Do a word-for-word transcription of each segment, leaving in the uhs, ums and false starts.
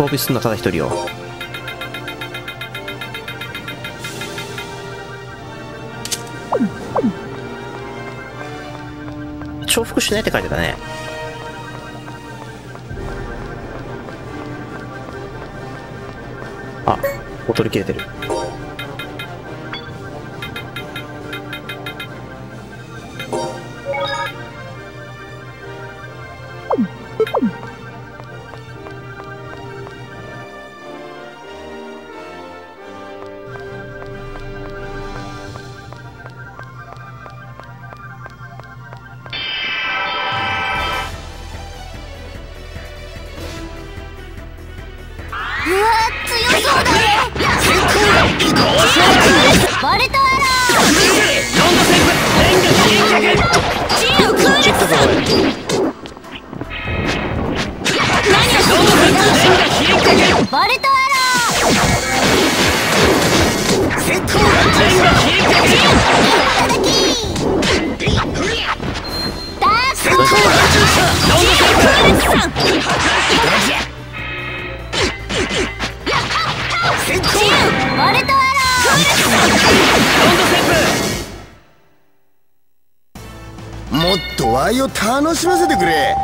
装備するのはただ一人よ。重複しないって書いてたね。あ、ボトル切れてる。 バルトアローバルトアロー先行ランチャーダーク先行ランチャー先行バルトアローもっとワイを楽しませてくれ。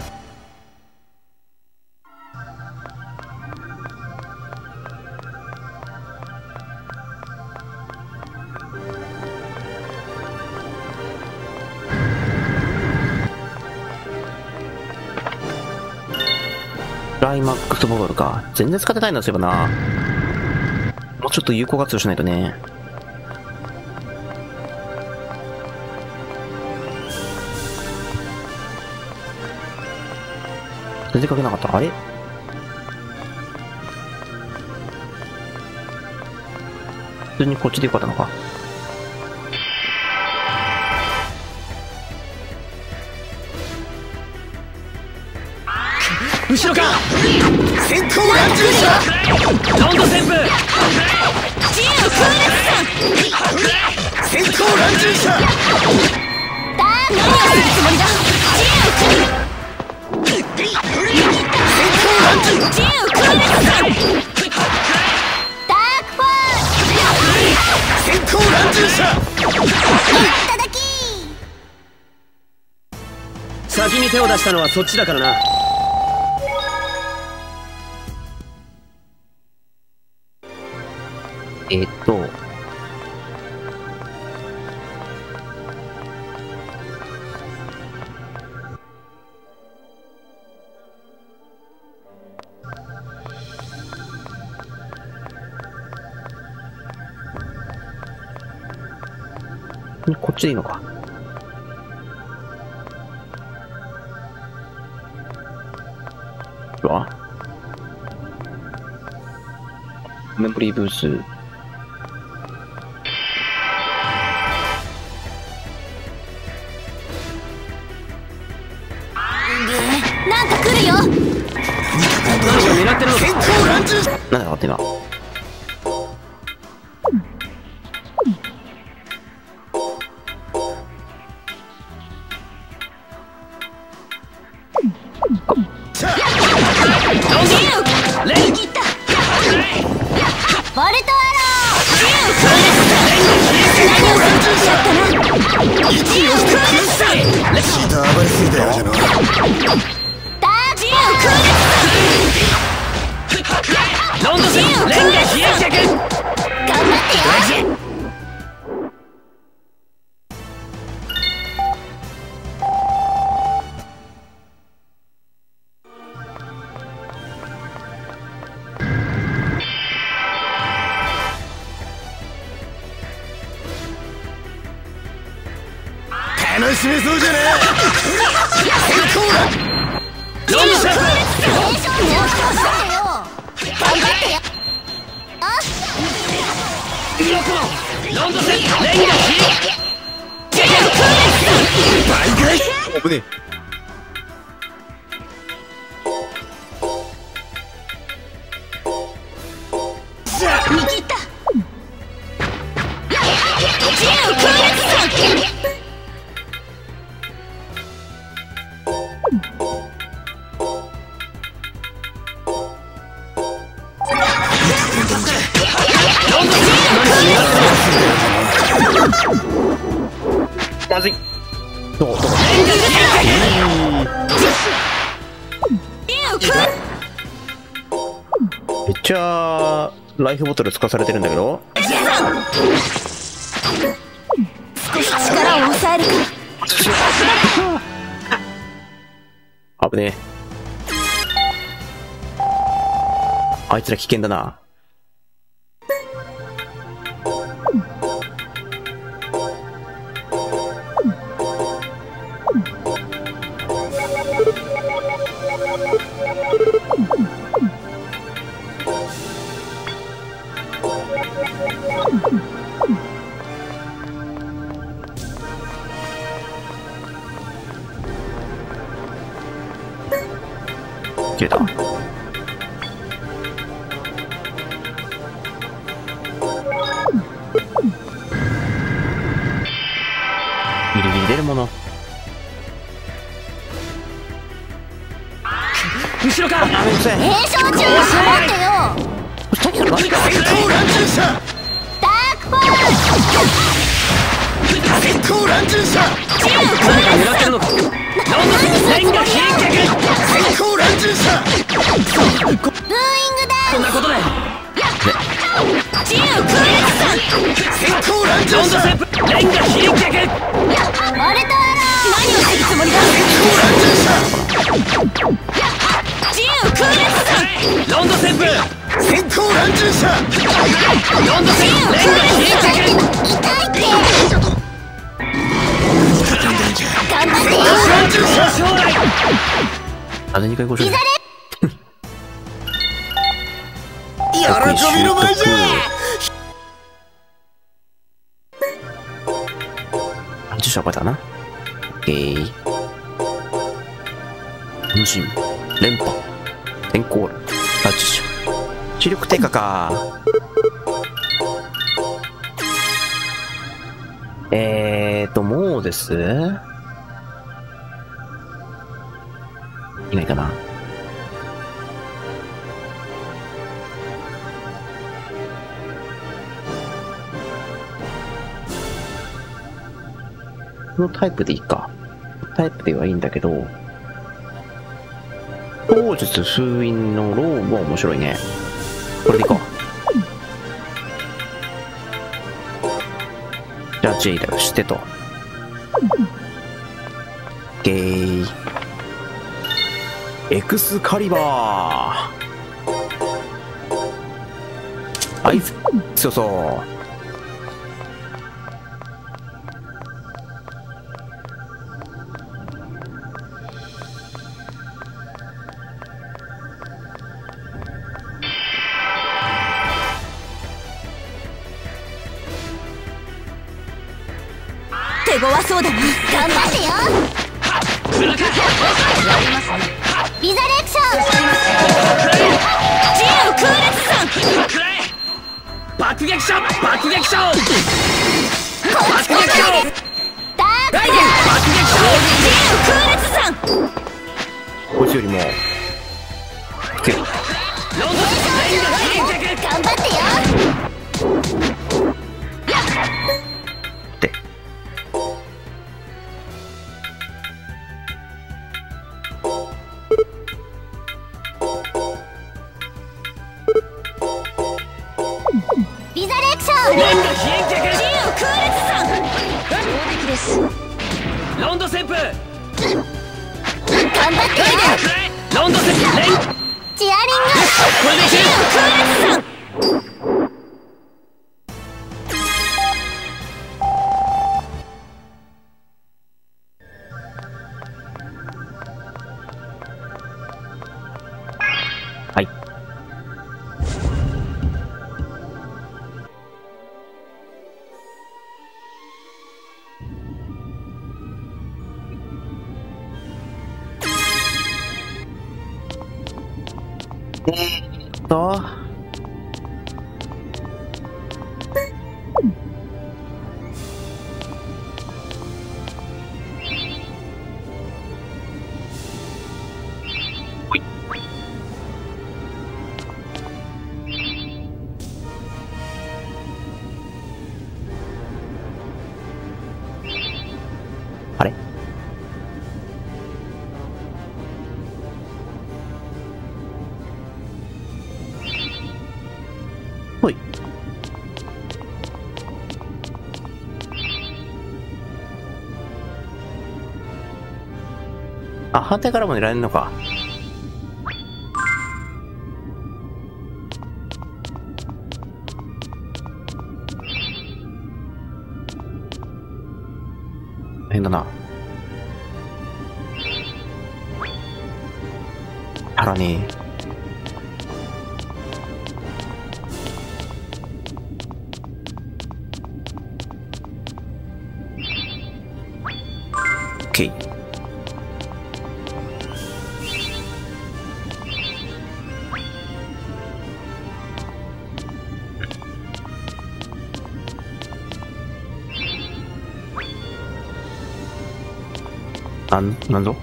クライマックスボトルか。全然使ってないな、そういえばな。もうちょっと有効活用しないとね。全然かけなかった。あれ普通にこっちでよかったのか。 後ろか先行乱銃者ロンド旋風自由空列さん先行乱銃者だー何をするつもりだ自由先行乱銃自由空列さんダークフォー先行乱銃者いただき先に手を出したのはそっちだからな。 えー、っと。こっちでいいのか。うわ。メモリーブース。 なんか来るよ。何か狙ってるのか。先行乱銃。 なんだろうって今。 バルトアロ楽しめそうじゃねえ。 ロンドセンロンドセンレンガ倍返し危ねえ。 見切った自由空列さんまずい。どうどうめっちゃライフボトル使わされてるんだけど。 少し力を抑えるか。 危ねえ。あいつら危険だな。切れた。ギリギリ出るもの。 後ろか。 あ、めんどくせえ。 炎症中守ってよ。 さっきから何か先行乱銃者ダークフォール。 先行乱銃者何か狙ってるのか。ラウンドレンガ飛脚。 先行乱銃者ブーイングダウン。 こんなことで自由空力さん。 先行乱銃ラウンド者セープレンガ飛脚。 割れた何をするつもりだ。自由空力さん。 ラウンドセープ先行乱銃者ラウンドセープレンガ飛脚。 痛いって。頑張ってよ。 乱銃者将来あれにかいごしょリザレ。 喜びの舞じゃ乱銃者覚えたな。オッケー。変身連覇転校乱銃者視力低下か。えーともうですいないかな。このタイプでいいか。タイプではいいんだけど、当術封印のローブは面白いね。これでいこう。じゃあ J だよ、してと。ゲーエクスカリバー。あいつ強そう。 手強そうだな。頑張ってよ。リザレクション。自由空力さん。 爆撃者爆撃者こっち来ないで。ダークライデン爆撃者自由空力さん。 こいつよりもけどラウンドレンガ飛脚。 頑張ってよ。 ってリザレクション。 レンガ飛脚。 自由空力さん。上出来です。 ラウンド旋風。 頑張ってよ。 ラウンド旋風レンガ。 チアリング。 これでい自由空力さん。 はい。えーっとほい。 あれほい。あ、反対からも狙えるのか。変だな。あらねえ。オッケー。なん、なんぞ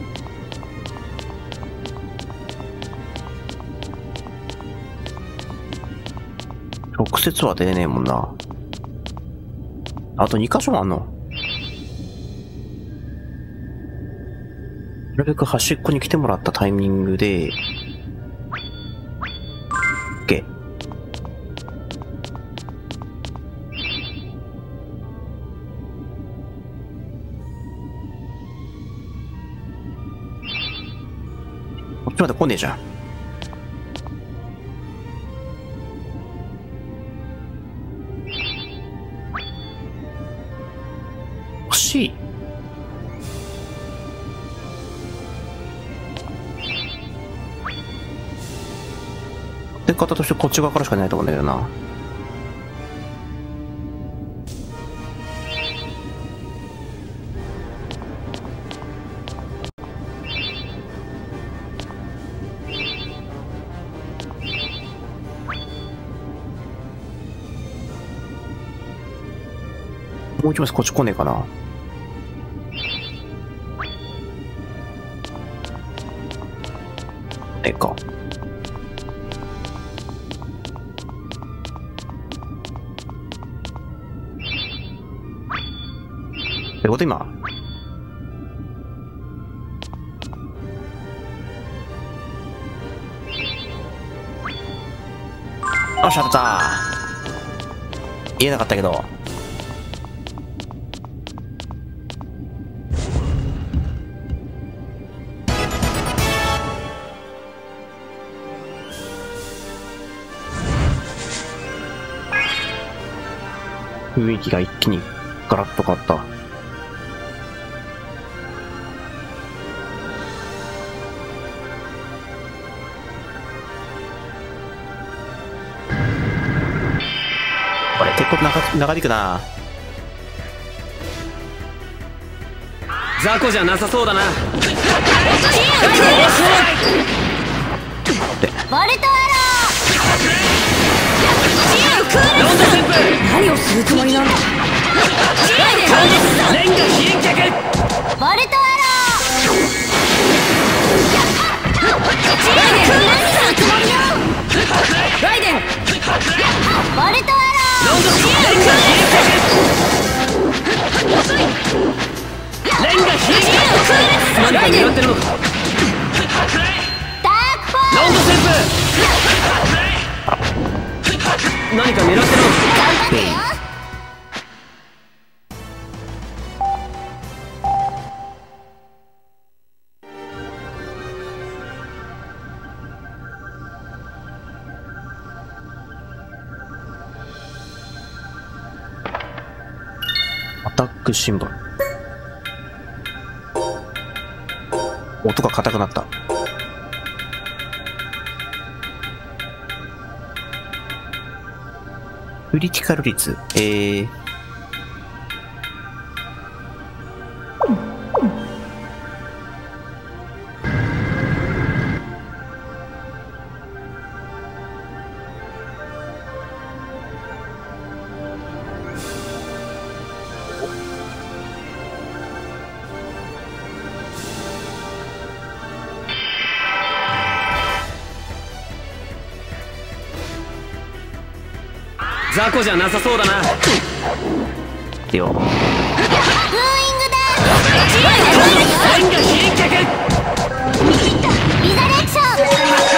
直接は出ねえもんな。あとに箇所もあんの。なるべく端っこに来てもらったタイミングで、OK。こっちまで来ねえじゃん。惜しい。出方としてこっち側からしかないと思うんだけどな。もう一枚こっち来ねえかな。ええか。ってこと今。よし、当たった。言えなかったけど。雰囲気が一気にガラッと変わった。これ結構長長引くな。 雑魚じゃなさそうだな。 バルトアロー何をするつもりなの。 レンガ飛脚バルトアロー何するつもりよ。ライデンバルトアローレンガ飛脚レンガ飛脚何か狙ってるのか。 ダークフォーラウンド旋風何か狙ってるのか。 頑張ってよ。 アタックシンボル。音が硬くなった。クリティカル率。えー。 雑魚じゃなさそうだな。 よ。 ブーイングだ。 レンガ飛脚リザレクション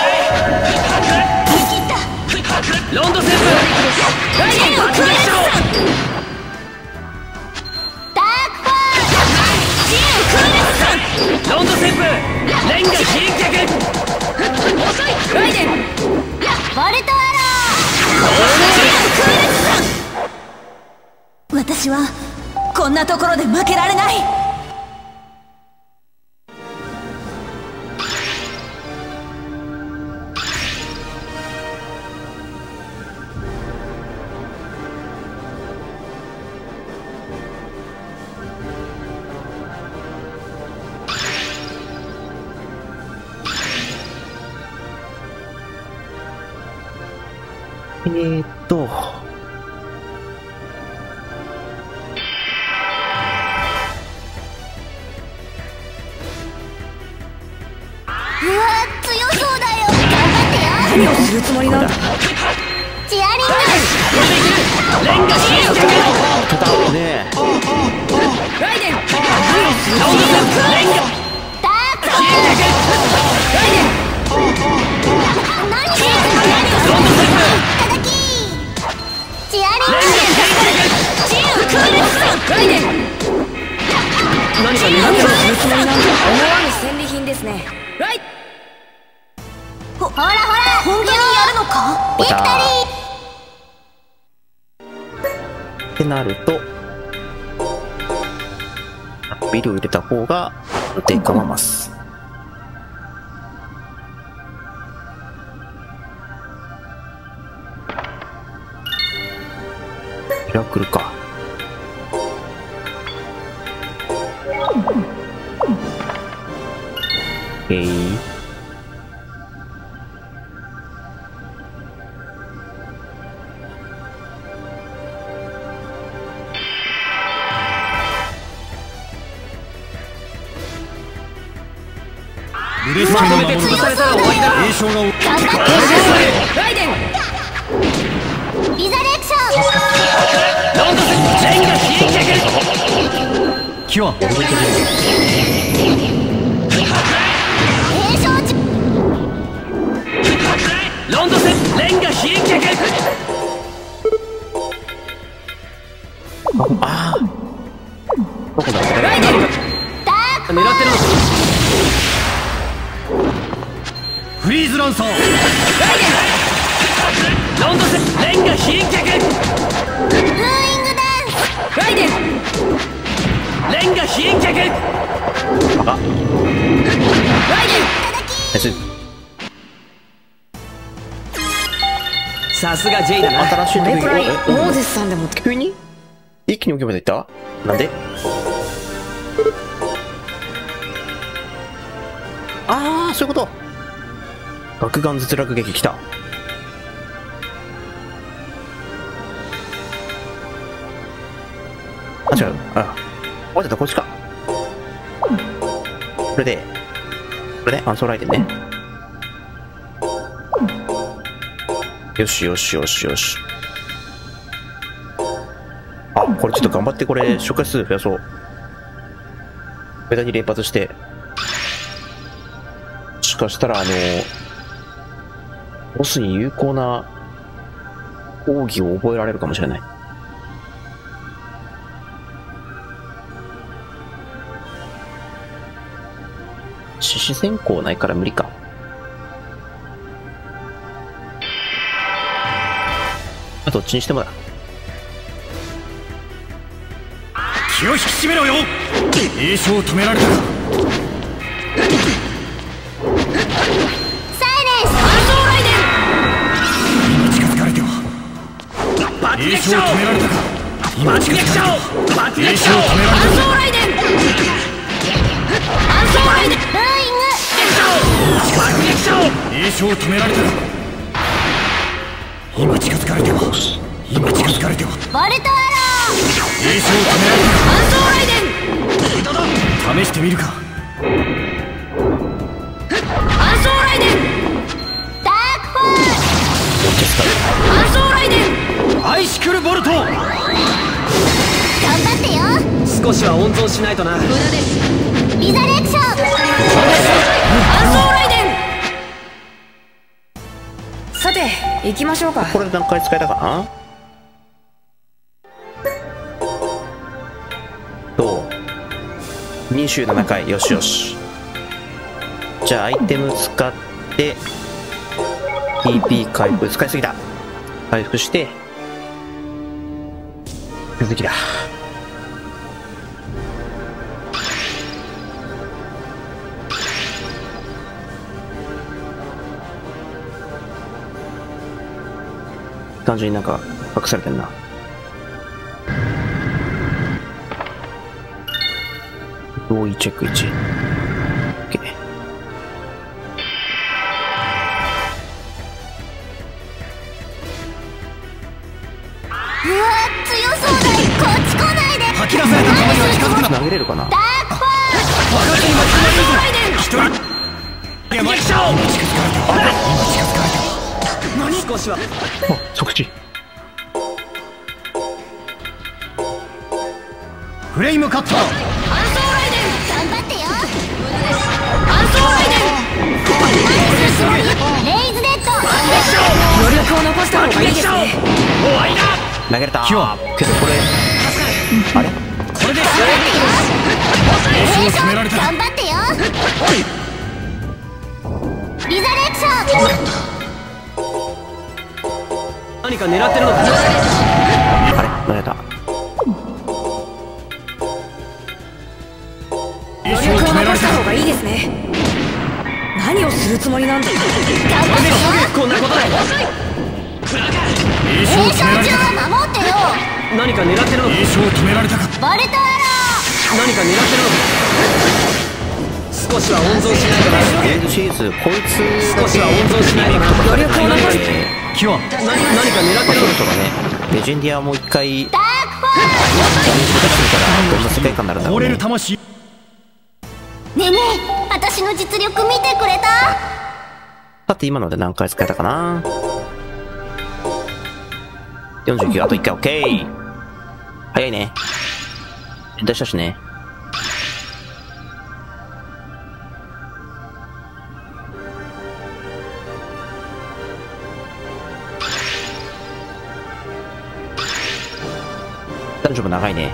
ロンド旋風ライデン爆撃賞ダークフォージンクーレッソンロンド旋風レンガ飛脚遅いライデンボルトアロージンクーレッソン私はこんなところで負けられない。 えーっと。 うわ強そうだよ。頑張ってよ。何をするつもりなんだ。チアリングレンガ飛脚ただねライデン何をするつもりなんだレンガダーク飛脚ライデン何してるの。 ロンド旋風ただきチアリンレンガ飛脚グジンクーレッソンライデン何か狙ってるつもりなんだ思わぬ戦利品ですね。 ライほほらほら本気にやるのか。ビクトリーってなるとビルを入れた方が安定かまます。ミラクルか。えい、 ブレスキの守る潰されたら終わりだ栄翔が頑張ってライデンリザレクションロンド旋風レンガ飛脚キュア栄翔ちロンド旋風レンガ飛脚ああどこだこれ。 ライデンダーク狙ってるのフリーズランサーロンド旋風レンガ飛脚ブーイングダンスライデンレンガ飛脚あライデンナイス。 さすがジェイだな新しいこれくらいえモーゼスさんでも急に一気に置けまでいった。なんで。ああそういうこと。爆眼絶落撃きた。あ違う、あわざとこっちか。これでこれでアンソーライテンね。よしよしよしよし。あこれちょっと頑張ってこれ紹介数増やそう。無駄に連発してもしかしたらあのボスに有効な奥義を覚えられるかもしれない。獅子先行ないから無理か。あどっちにしてもだ。 気を引き締めろよ。栄翔を止められたか。 サイレンス今近づかれては爆撃栄翔を賞止められたか。今爆撃賞近づかれては爆撃賞栄翔を止められたか。 ライデンアンソーライデンブーイング爆撃賞栄翔を止められたか。今近づかれては今近づかれてはボルトアロ栄翔を止められたか。 アンソーライデン試してみるか。 アンソーライデンーダークフォーアンソーライデンアイシクルボルト。 頑張ってよ。 少少しは温存しないとな。無駄です。 リザレクション。暗装雷電。 さて行きましょうか。 これ何回使えたかな。どうにじゅうななかい。よしよし。じゃあアイテム使って ティーピー 回復。使いすぎた。回復して続きだ。単純になんか隠されてんな。同意チェックいち。 OK。 うわ強そうだ。こっち来ないで。 吐き出された球には近づくな。 投げれるかな。 ダークファ爆発に巻き込まれるぞ。一人いや待ち近づかれた。今近づかれた。 何少しは。 あ、即死。 フレームカッター。 暗装雷電。頑張ってよ。暗装雷電。レイズデッド。 余力を残した方がいいですね。 終わりだ。 投げれた。 キュアけどこれあれこれでレイ決ションめられた。 頑張ってよ。リザレクション。 何か狙ってるのか。 あれ投げた。 一余力を残した方がいいですね。何をするつもりなんだ。 頑張ってよ。 こんなことで栄レイション翔を決められたか。 中は守ってよ。 何か狙ってるのか。 栄翔を決められたか。 ボルトアロ何か狙ってるのか。少しは温存しないとな。 レイズシリーズこいつ少しは温存しないとな。 余力を残してキュア何何か狙ってるのか。 そろそろねレジェンディアをもう一回ー。ダークファ練習出してみたらどんな世界観になるんだろう溺れね。 る魂。 ー。ねえねえ、私の実力見てくれた？ さて今ので何回使えたかな。よんじゅうきゅう。あといっかい。 OK。 早いね。出したしね。男女も長いね。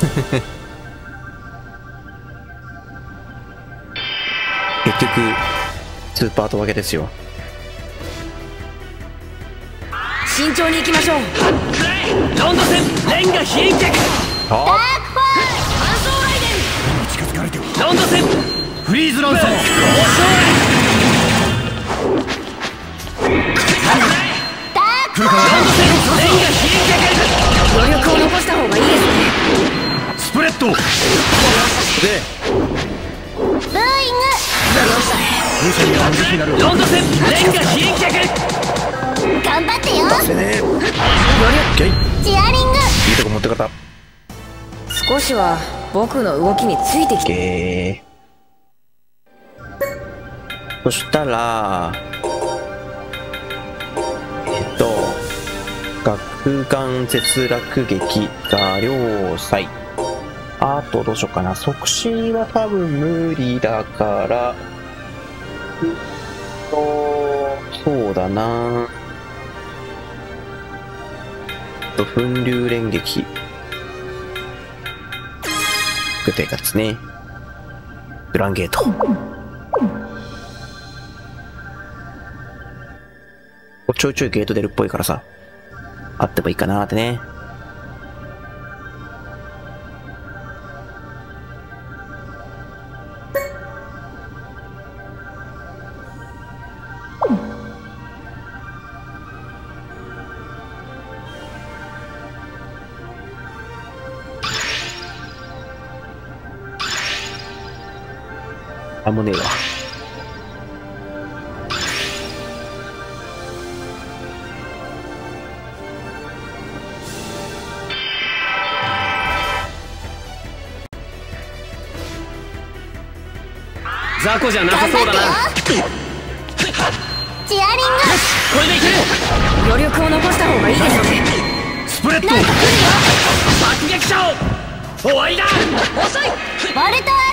結局スーパーとわけですよ。 慎重に行きましょう。 ロンド戦レンガ飛燕脚。 あダークファー。暗装雷電。 近づかれてはロンド戦フリーズランサー。 ダークファー。 来るかな。 ロンド戦レンガ飛燕脚。 余力を残した方がいいですね。 スプレッド。 でブーイング。 風車には暗撃になる。 ロンド戦レンガ飛燕脚。 頑張ってよ。 でね。オッケー。 チアリング。 いいとこ持ってかた。 少しは僕の動きについてきて。 OK。そしたらえっと顎眼絶落撃画量祭。あとどうしようかな。即死は多分無理だからうんとそうだな。と粉流連撃具体化ですね。グランゲート。ちょいちょいゲート出るっぽいからさ、あってもいいかなーってね。あ、もうねえわ。 雑魚じゃなさそうだな。 チアリング。 これでいける。 余力を残した方がいいですね。 スプレッド。 爆撃者を終わりだ。 遅い。バルトア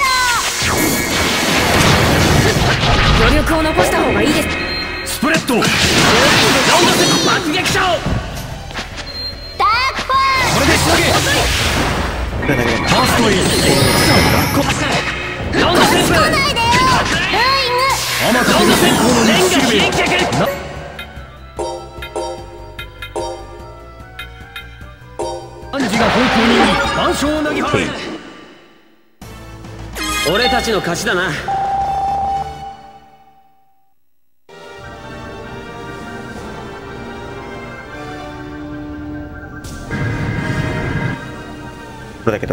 余力を残した方がいいです。 スプレッド。 ラウンドセット爆撃賞。 ロー。ダークフォーこれで仕上げ。 これだけでファーストエイラウンドセット。 ス。来ないでよ。ルーイング。 あまたこの先行のレンガ道しるべ飛脚。 な暗示が方向により万象を投げ払え。 俺たちの勝ちだな。 これだけど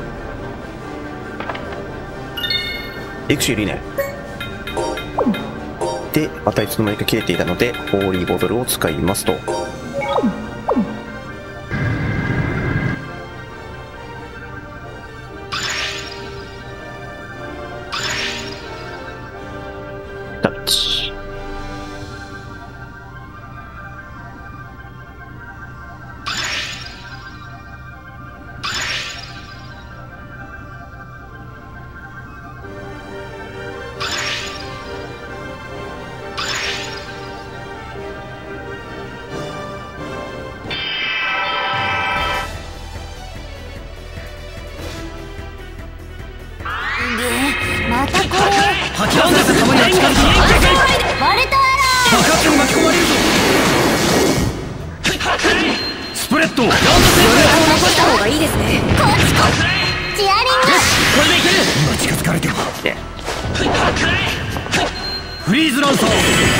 エクシーリネでまたいつの間にか切れていたのでホーリーボトルを使いますと。タッチ。 またこれ。 吐き出された球には近づく。 バルトア爆発に巻き込まれるぞ。スプレッド。 余力を残した方がいいですね。 ロー。こっちこっち。チアリング。 これでいける。 今近づかれてはでフリーズランサー。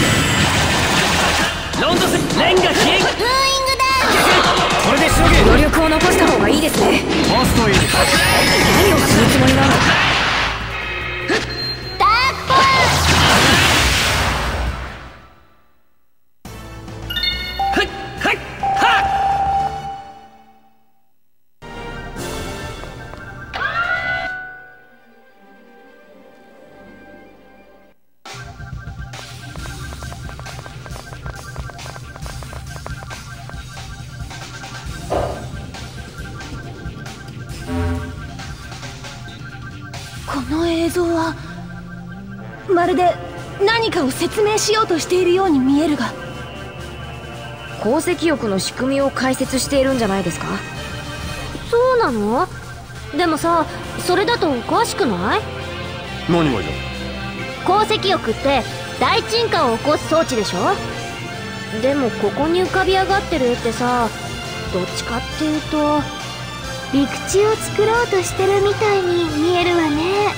ラウンドセット。レンガ飛ルーイングダこれで仕上げ。 余力を残した方がいいですね。 ファーストエイ何をするつもりなんだ。 ウン。ダークフォーはいはいはこの映像はまるで何かを説明しようとしているように見えるが、 鉱石浴の仕組みを解説しているんじゃないですか。 そうなの？でもさ、それだとおかしくない？ 何がじゃ。 鉱石浴って大沈下を起こす装置でしょ？でもここに浮かび上がってる絵ってさ、どっちかっていうと陸地を作ろうとしてるみたいに見えるわね。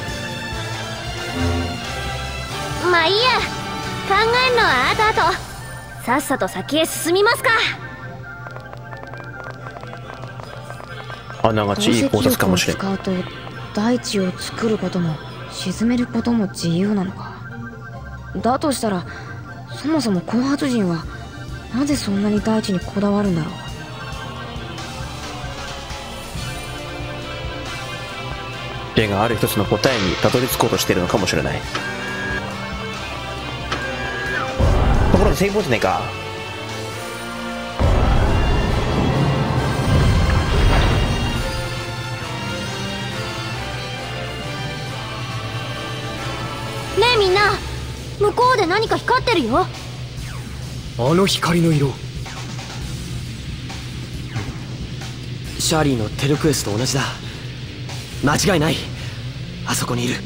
まあいいや、考えるのは後々。さっさと先へ進みますか。 あながちいい考察かもしれん。 鉱石浴を使うと大地を作ることも沈めることも自由なのか。だとしたらそもそも後発人はなぜそんなに大地にこだわるんだろう。 例がある一つの答えにたどり着こうとしているのかもしれない。ところで成功じゃねえか。 ねえみんな、向こうで何か光ってるよ。 あの光の色。 シャーリーのテルクエスと同じだ。間違いない。あそこにいる。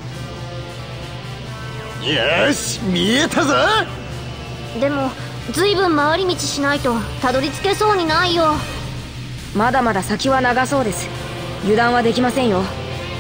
よし、見えたぞ。 でもずいぶん回り道しないとたどり着けそうにないよ。 まだまだ先は長そうです。油断はできませんよ。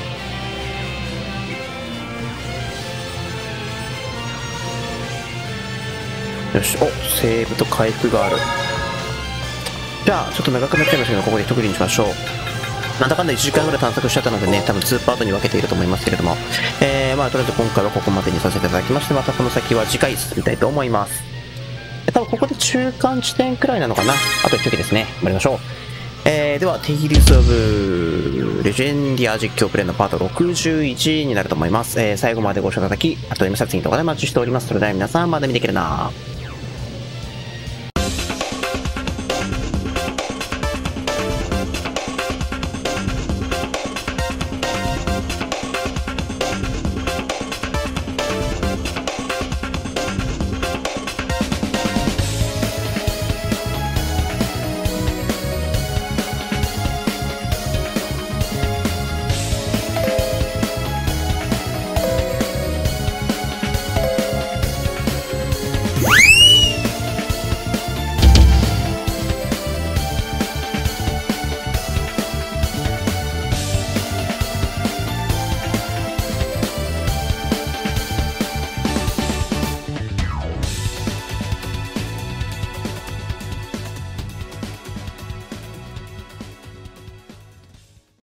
よし、おセーブと回復がある。じゃあちょっと長くなっちゃいましたけど、ここで一区切りにしましょう。なんだかんだいちじかんぐらい探索しちゃったのでね、多分にパートに分けていると思いますけれども、えー、まあとりあえず今回はここまでにさせていただきまして、またこの先は次回進みたいと思います。多分ここで中間地点くらいなのかな。あと一時ですね。頑張りましょう。えー、では、テイルズ・オブ・レジェンディア実況プレイのパートろくじゅういちになると思います。えー、最後までご視聴いただき、あとで見さ次の動画でお待ちしております。それでは皆さん、また見てくれな。